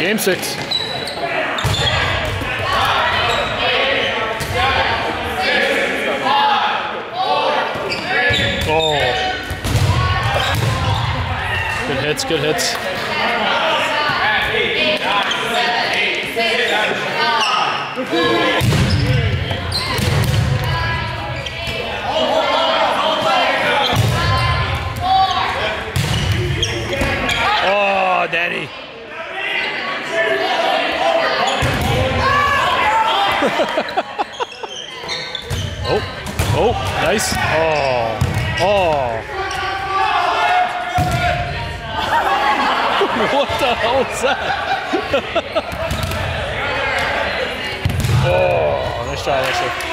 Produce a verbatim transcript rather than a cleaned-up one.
Game six. Oh. Good hits, good hits. Oh, Daddy. Oh, oh, nice. Oh, oh. What the hell is that? Oh, nice try, Lester.